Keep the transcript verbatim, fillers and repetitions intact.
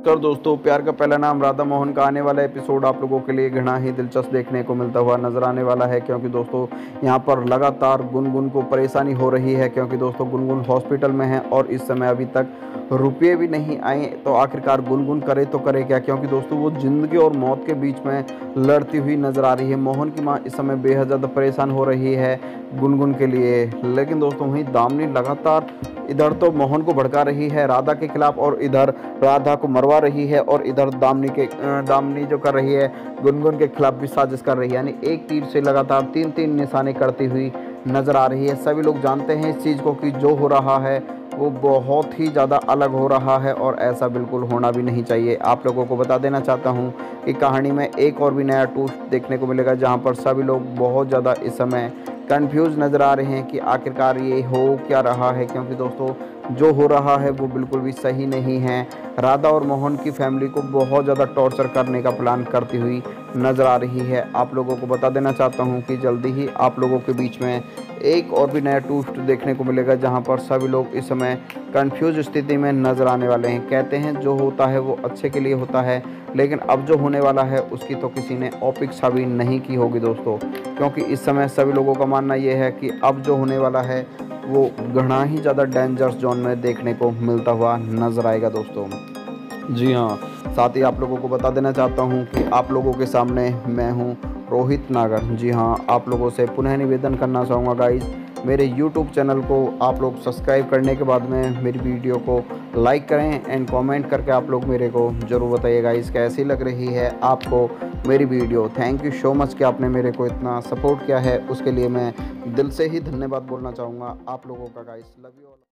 नमस्कार दोस्तों, प्यार का पहला नाम राधा मोहन का आने वाला एपिसोड आप लोगों के लिए घना ही दिलचस्प देखने को मिलता हुआ नजर आने वाला है। क्योंकि दोस्तों यहाँ पर लगातार गुनगुन को परेशानी हो रही है। क्योंकि दोस्तों गुनगुन हॉस्पिटल में है और इस समय अभी तक रुपये भी नहीं आए। तो आखिरकार गुनगुन करे तो करे क्या, क्योंकि दोस्तों वो जिंदगी और मौत के बीच में लड़ती हुई नजर आ रही है। मोहन की माँ इस समय बेहद ज़्यादा परेशान हो रही है गुनगुन के लिए। लेकिन दोस्तों वहीं दामिनी लगातार इधर तो मोहन को भड़का रही है राधा के खिलाफ और इधर राधा को मरवा रही है, और इधर दामिनी के दामिनी जो कर रही है गुनगुन के खिलाफ भी साजिश कर रही है। यानी एक तीर से लगातार तीन तीन निशाने करती हुई नजर आ रही है। सभी लोग जानते हैं इस चीज़ को कि जो हो रहा है वो बहुत ही ज़्यादा अलग हो रहा है और ऐसा बिल्कुल होना भी नहीं चाहिए। आप लोगों को बता देना चाहता हूँ कि कहानी में एक और भी नया ट्विस्ट देखने को मिलेगा, जहाँ पर सभी लोग बहुत ज़्यादा इस समय कंफ्यूज नज़र आ रहे हैं कि आखिरकार ये हो क्या रहा है। क्योंकि दोस्तों जो हो रहा है वो बिल्कुल भी सही नहीं है। राधा और मोहन की फैमिली को बहुत ज़्यादा टॉर्चर करने का प्लान करती हुई नज़र आ रही है। आप लोगों को बता देना चाहता हूँ कि जल्दी ही आप लोगों के बीच में एक और भी नया ट्विस्ट देखने को मिलेगा, जहाँ पर सभी लोग इस समय कंफ्यूज स्थिति में नज़र आने वाले हैं। कहते हैं जो होता है वो अच्छे के लिए होता है, लेकिन अब जो होने वाला है उसकी तो किसी ने अपेक्षा भी नहीं की होगी दोस्तों। क्योंकि इस समय सभी लोगों का मानना ये है कि अब जो होने वाला है वो घना ही ज़्यादा डेंजरस जोन में देखने को मिलता हुआ नज़र आएगा दोस्तों। जी हाँ, साथ ही आप लोगों को बता देना चाहता हूँ कि आप लोगों के सामने मैं हूँ रोहित नागर। जी हाँ, आप लोगों से पुनः निवेदन करना चाहूँगा गाइस, मेरे यूट्यूब चैनल को आप लोग सब्सक्राइब करने के बाद में मेरी वीडियो को लाइक करें एंड कमेंट करके आप लोग मेरे को ज़रूर बताइए गाइस कैसी लग रही है आपको मेरी video. Thank you so much कि आपने मेरे को इतना सपोर्ट किया है, उसके लिए मैं दिल से ही धन्यवाद बोलना चाहूँगा आप लोगों का गाइस। Love you all.